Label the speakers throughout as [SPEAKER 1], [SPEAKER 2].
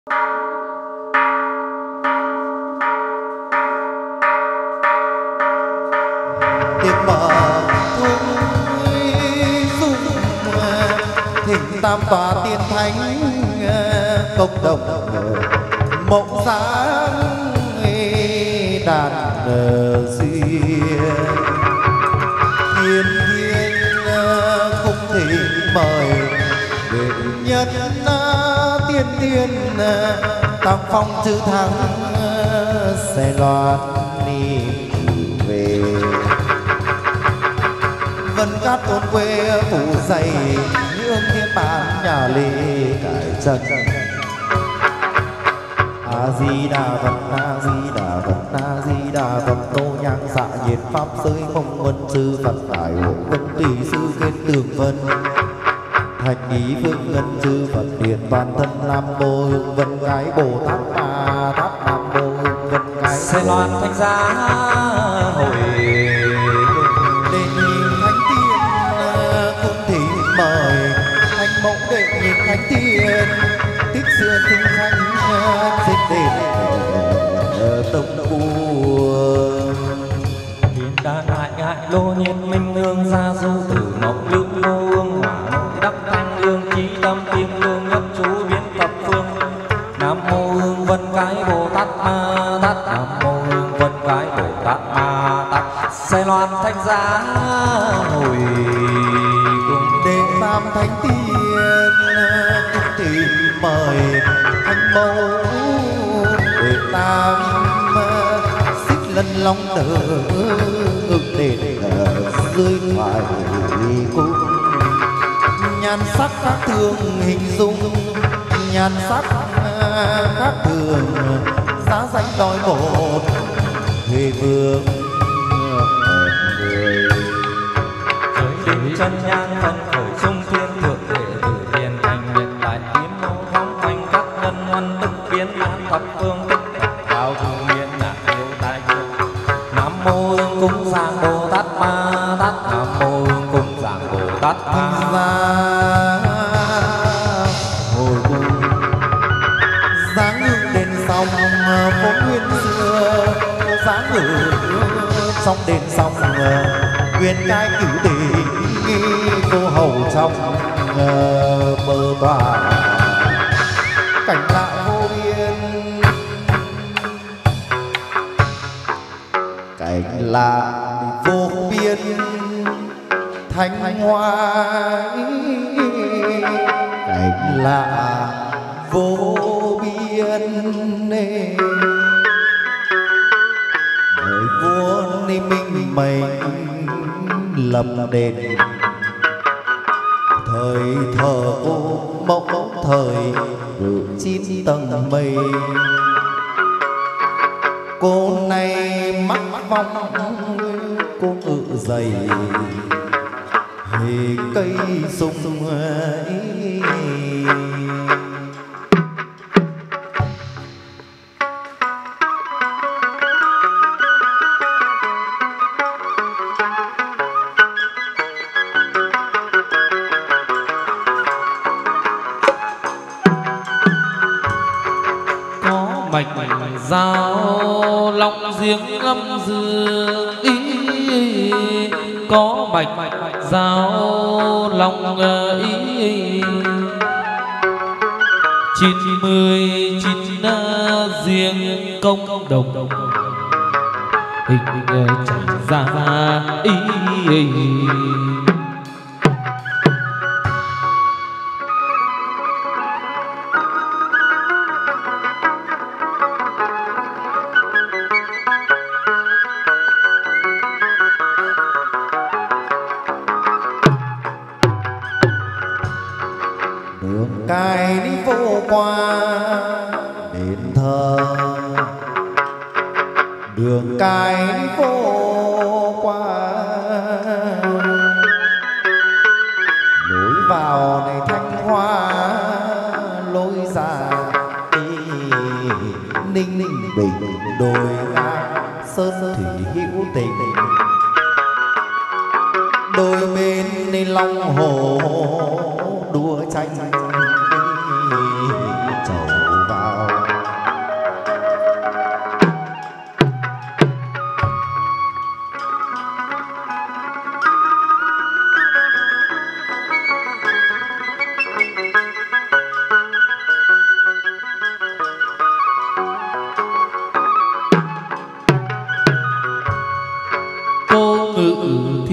[SPEAKER 1] tiếng mở tung dung thỉnh tam tòa tiên thánh cộng đồng mộng dáng đàn duyên thiên thiên không thể mời đệ nhất tiên tiên tam phong chữ thắng sẽ loan đi về vân cát ôn quê phủ dày hương thiên bản nhà lê cải chân a di đà phật a di đà phật a di đà phật tô nhang xạ nhiệt pháp giới không vân sư phật đại hộ vân tùy sư kết tường vân thành ý phương ngân sư phật điện toàn thân nam mô hương vân cái bồ tát ma tát nam mô hương vân cái
[SPEAKER 2] sẽ loan thanh giá hồi
[SPEAKER 1] đệ nhị thánh tiên cung thị mời thánh mẫu đệ nhị thánh tiên tích xưa sinh thanh xin đền tông buồn
[SPEAKER 2] thiên đan hại ngại lô nhiệt minh hương gia du tử mộng lương vô hương hỏa nội đắc thanh lương trí tâm tiên lương nhất chú biến thập phương nam mô hương vân cái bồ tát ma tát nam mô hương vân cái bồ tát ma tát sẽ loan thanh giá hồi cùng
[SPEAKER 1] đệ tam thánh tiên cung thị mời thánh mẫu đệ tam xích lân long tử đền dưới thoại cung nhan sắc khác thường hình dung nhan sắc khác thường giá danh đòi một huệ vương
[SPEAKER 2] giới định chân nhang thân khởi trung thiên thượng đệ tử hiền thành nhật đại kiếm mâu phóng quanh các nhân văn đức biến an thập phương tích cao thủ miên nạn yêu tai thương nam mô hương cung giang bồ tát ma tát nam mô hương cung giang bồ tát ma
[SPEAKER 1] hồi cung dáng hương đền sông vốn nguyên xưa dáng ngự trong đền sông nguyên cái cửu tỷ cô hầu trong bờ tòa cảnh lạ vô biên cảnh lạ vô biên thanh hoa cảnh lạ vô biên đời vua ni minh mệnh lập đền thời thờ ô mẫu thời được 9 tầng mây cô này mắc vong cô ngự dày hề cây sung ấy
[SPEAKER 3] mạch giao long giếng lâm dương ý có mạch giao long ý 99 riêng công đồng hình chẳng ra ý
[SPEAKER 1] cài đi vô qua đền thờ đường cài đi vô qua lối vào này thanh hoa lối ra đi ninh ninh bình đồi ngang sơn thủy hữu tình đôi bên này long hồ đua tranh chầu vào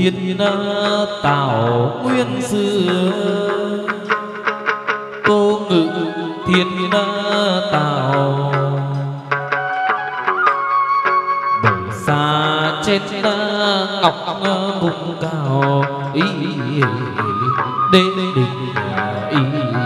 [SPEAKER 3] thiên tảo nguyên xưa, cô ngự thiên tảo đời xa trên ngọc vùng cao ý đế đình ý.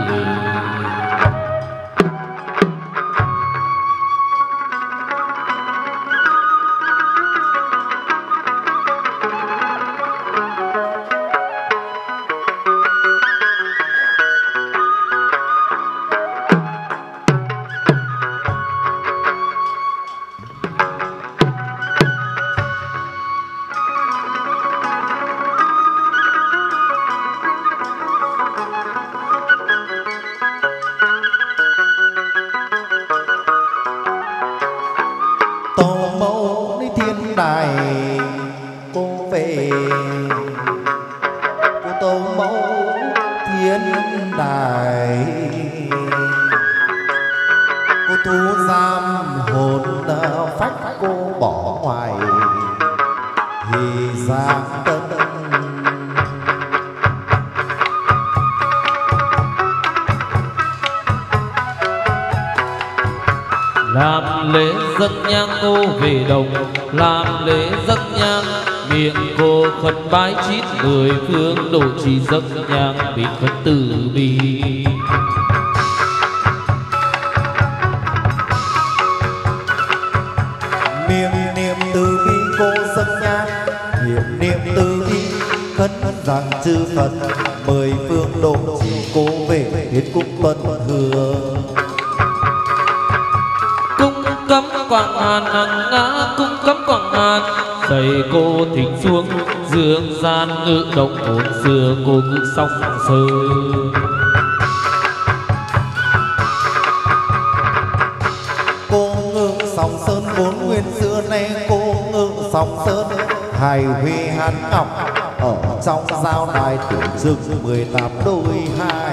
[SPEAKER 3] Làm lễ dâng nhang cô về đồng, làm lễ dâng nhang miệng cô khấn bái 9 người phương độ trì dâng nhang bị khấn từ bi.
[SPEAKER 1] Miệng niệm từ bi cô dâng nhang, miệng niệm từ bi khấn rằng chư Phật 10 phương độ trì cô về thiết cung tuân hương.
[SPEAKER 3] Cấm quảng hàn hằng ngã cung cấm quảng hàn, dày cô thỉnh xuống dương gian ngự động hồn xưa cô ngự song sơ.
[SPEAKER 1] Cô ngự song sơn 4 nguyên xưa nay cô ngự song sơn, hài huy hán ngọc ở trong giao đài tưởng dừng 18 đôi hai.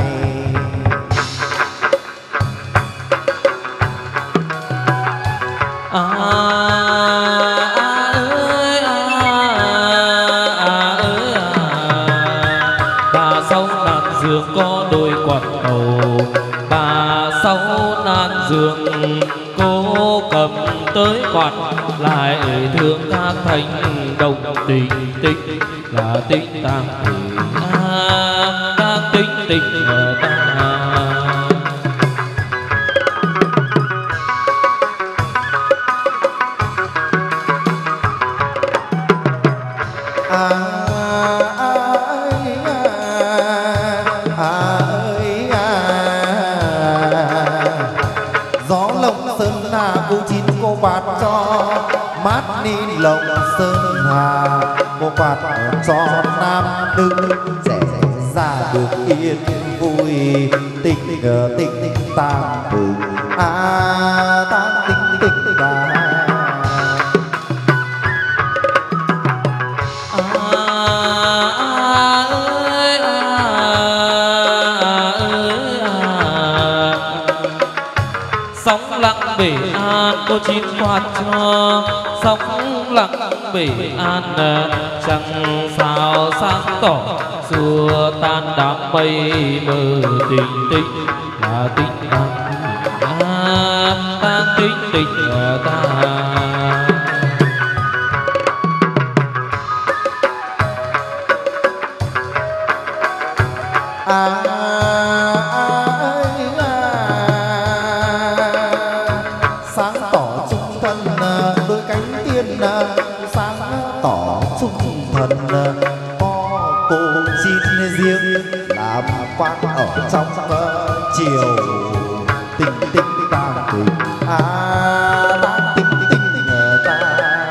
[SPEAKER 3] Bà sau nàn giường có đôi quạt cầu, bà sau nàn giường cô cầm tới quạt, lại thương các thành đồng tình tích là tích tàng tình các tích tích ta.
[SPEAKER 1] Gió lộng sơn hà cô 9 cô quạt cho mát ni lộng sơn hà, cô quạt cho nam nữ sẽ ra được yên vui. Tình tình tàng tình tàng tình tình tàng.
[SPEAKER 3] Sóng lặng bể an cô 9 quạt cho, sóng lặng bể an chẳng sao sáng tỏ, xua tan đám mây mờ tình tích là tích ta tích tích ta.
[SPEAKER 1] Sáng tỏ trung thân đôi cánh tiên, sáng tỏ trung thần có cô 9 riêng làm quan ở trong chiều. Tình tình tàng tình tàng tình tình ta.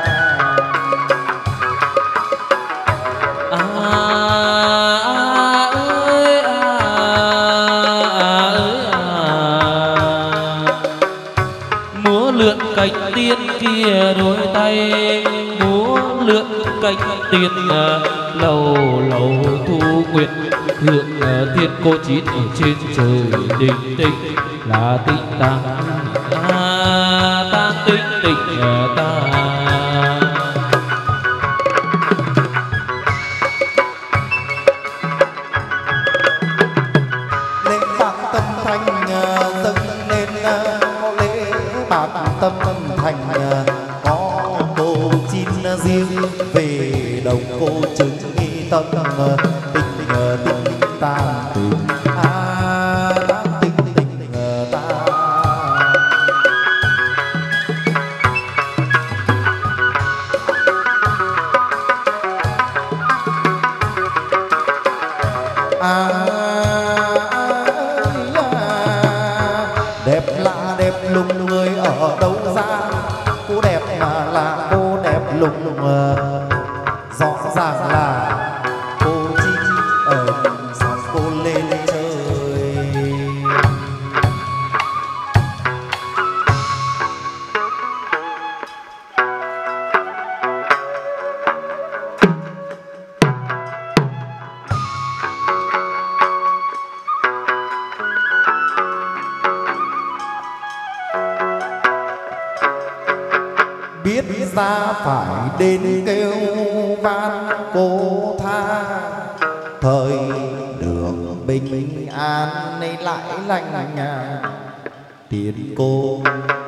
[SPEAKER 3] Múa lượn cánh tiên kia đôi tay, múa lượn cánh tiên lầu lầu thu nguyện thượng thiên cô 9 ở trên trời đình tinh là tinh tàng ta tinh tinh ta.
[SPEAKER 1] bạc tâm thành có cô chín riêng về đồng cô chứng nghi tâm tình ta tình tình ta đẹp lạ đẹp lùng người ở đâu ra, cô đẹp mà là cô đẹp lùng rõ ràng là cô chi ở sao cô lên trời. Biết ra phải đến kêu van cô tha, thời đường bình an nay lại lạnh nhà tiền cô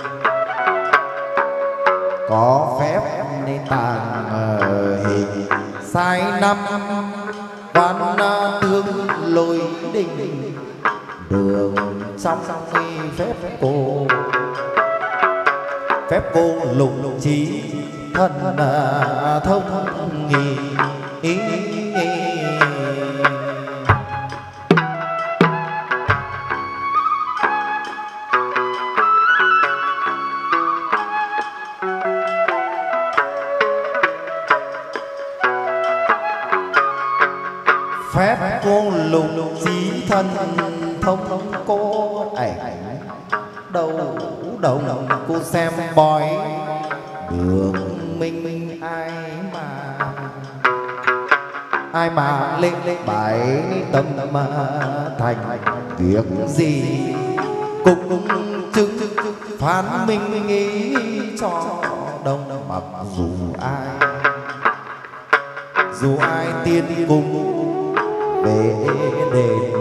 [SPEAKER 1] có phép nên tàn hình sai năm quan tướng lôi đình đường trong phép cô, phép cô lục trí thân thông nghi phép cô lục trí thân thông cô ảnh đầu đồng cô xem bói đường minh ai mà lên bài tâm thành việc gì cũng chứng phán minh nghĩ cho đông, mặc dù ai tiên cùng về đền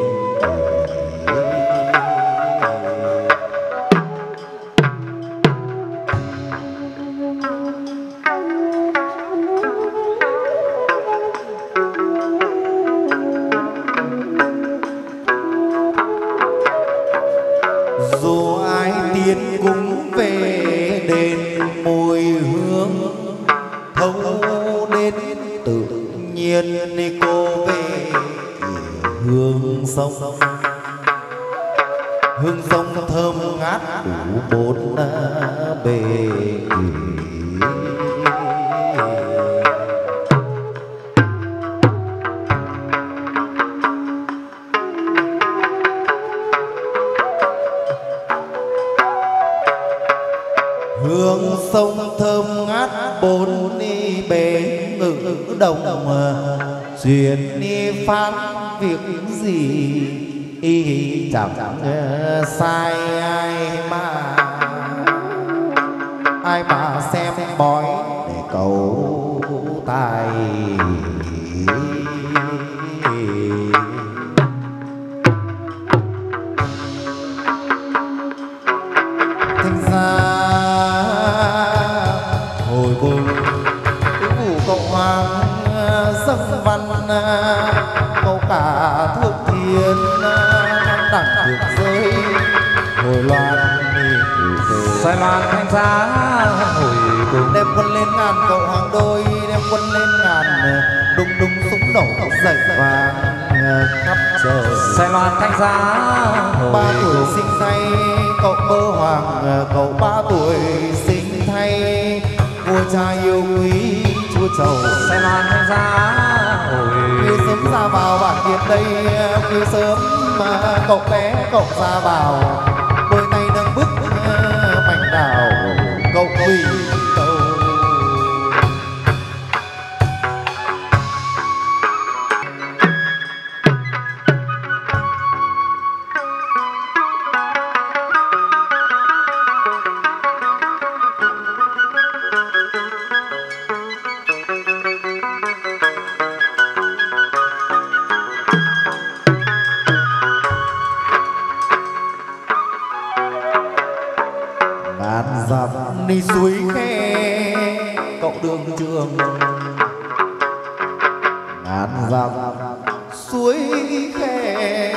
[SPEAKER 1] cũng về đền mùi hương thấu đến tự nhiên đi cô về hương sông thơm ngát đủ bốn bề. Hương sông thơm ngát bốn bề ngự đồng truyền đi phán việc gì chẳng sai ai mà xem bói để cầu tài. Thành ra hồi cùng cái vụ cậu hoàng dâng văn câu cả thượng thiên đẳng được rơi hồi loạn
[SPEAKER 2] Sài Loan Thanh Giá hồi cùng
[SPEAKER 1] đem quân lên ngàn cậu hoàng đôi, đem quân lên ngàn đùng đùng súng nổ dậy vàng khắp trời.
[SPEAKER 2] Sài Loan Thanh Giá hồi
[SPEAKER 1] 3 tuổi sinh thay cậu mơ hoàng, cậu 3 tuổi sinh thay vua cha yêu quý chúa chầu.
[SPEAKER 2] Sài Loan Thanh Giá hồi
[SPEAKER 1] khi sớm ra vào bản điện đây, khi sớm mà cậu bé cậu ra vào đôi tay nâng bức mảnh đào cậu quỳ cầu. ngàn dặm đi suối khe cậu đường trường, ngàn dặm suối khe.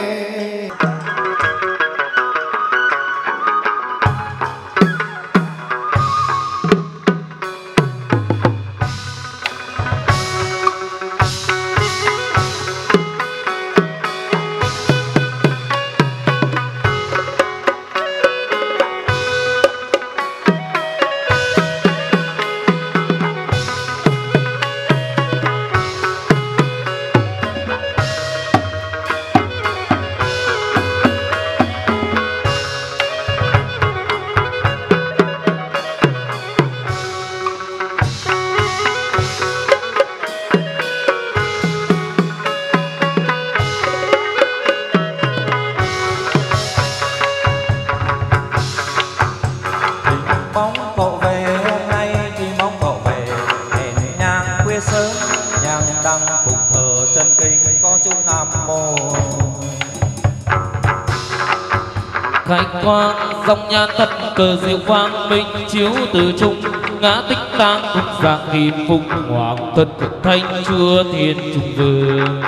[SPEAKER 3] Khách quan dòng nhan thật cờ diệu vang minh chiếu từ trung ngã tích tang phục dạng nghìn phục hoàng thân thanh chúa thiên trung vương.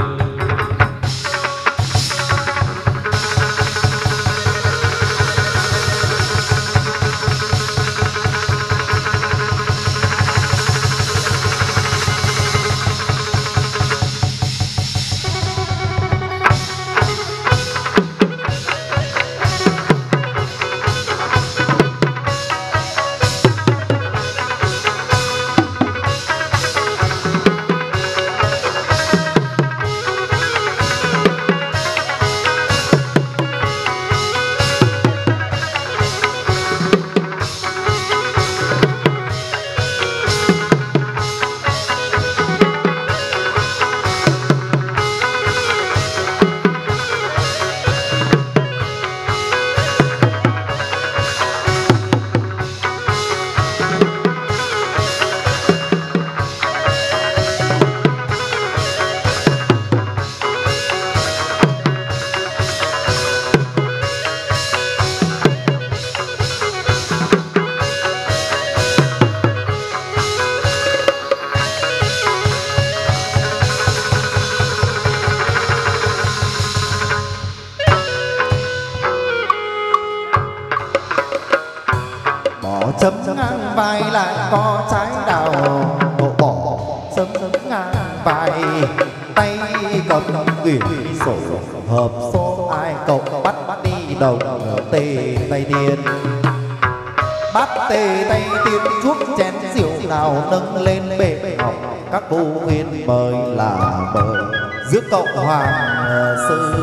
[SPEAKER 1] Chấm ngang vai lại có trái đào đổ bỏ chấm ngang vai tay cầm quyển sổ hợp số ai cộng bắt đi đầu tề tay điên bắt tề tay tiên thuốc chén rượu nào nâng lên bệ ngọc các cô huyên mời là mời giữa cộng hoàng sư.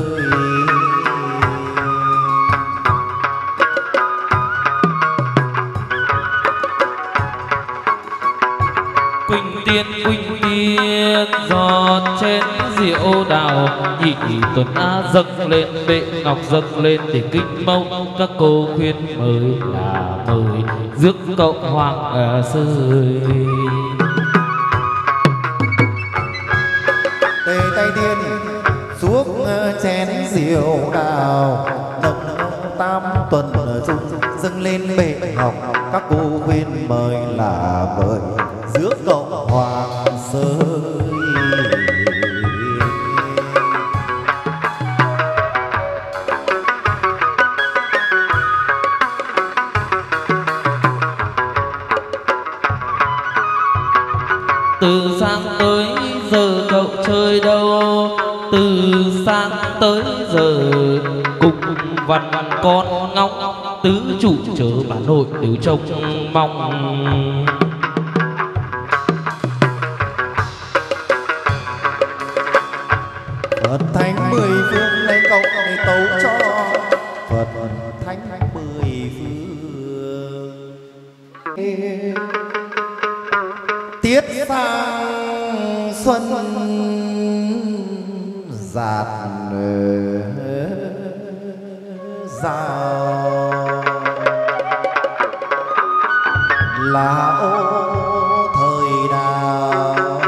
[SPEAKER 3] Quỳnh tiên giọt trên rượu đào nhị tuần á dâng lên bệ ngọc dâng lên để kinh mong các cô khuyên mời là mời rước cộng hoàng sư.
[SPEAKER 1] Tề tay tiên xuống chén rượu đào nâng tam tuần dâng lên bệ ngọc các cô khuyên mời là mời rước cộng hoàng sư.
[SPEAKER 3] Từ sáng tới giờ cậu chơi đâu, từ sáng tới giờ cùng văn con ngóng tứ chủ chờ bà nội đều trông mong.
[SPEAKER 1] Phật thánh mười phương đây cậu để tấu cho Phật thánh mười phương tiết sang xuân giạt rào là ô thời nào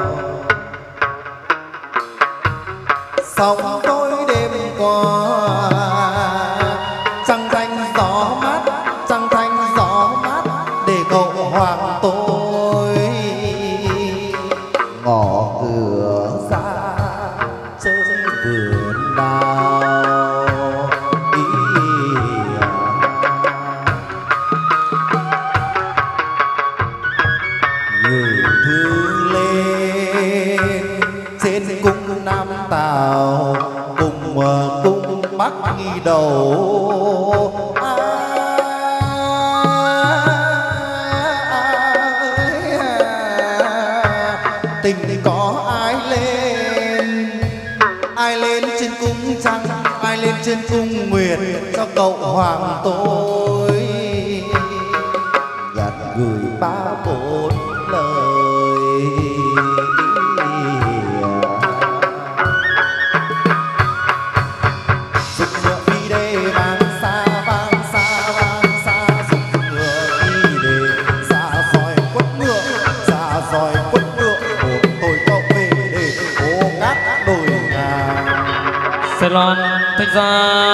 [SPEAKER 1] sóng tối đêm qua trăng thanh gió mát trăng thanh gió tào cùng cung bắc nghi đầu tình có ai lên trên cung trăng, ai lên trên cung nguyệt cho cậu hoàng tôi gạt gửi ba bốn lời. Dục ngựa đi đê vang xa dục ngựa đi đê xa soi quất ngựa một tôi có về để ô ngát đồi ngà
[SPEAKER 3] Sài Loan Thanh Gia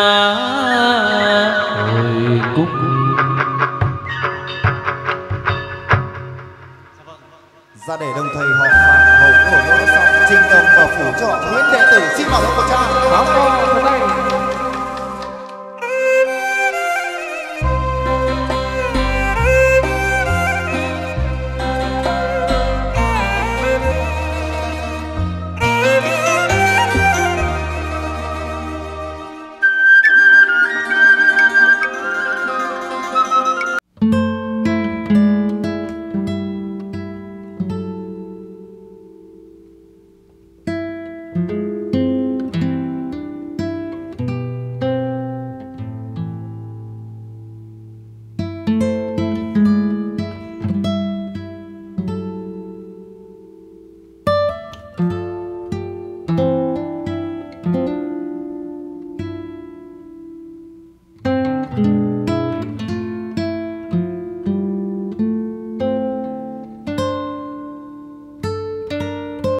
[SPEAKER 3] hồi cung.
[SPEAKER 1] Ra để đồng thầy họ Phạm hầu của nó xong trình đồng và phủ cho Nguyễn đệ tử xin vào của cha.
[SPEAKER 2] Báo cáo thầy.